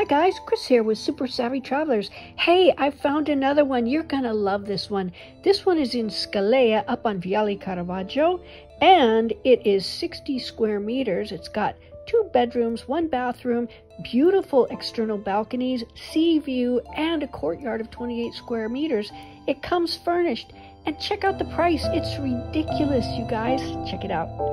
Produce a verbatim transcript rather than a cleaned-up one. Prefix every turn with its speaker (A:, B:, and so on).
A: Hi guys, Chris here with Super Savvy Travelers. Hey, I found another one. You're gonna love this one. This one is in Scalea up on Viale Caravaggio, and it is sixty square meters. It's got two bedrooms, one bathroom, beautiful external balconies, sea view, and a courtyard of twenty-eight square meters. It comes furnished. And check out the price. It's ridiculous, you guys. Check it out.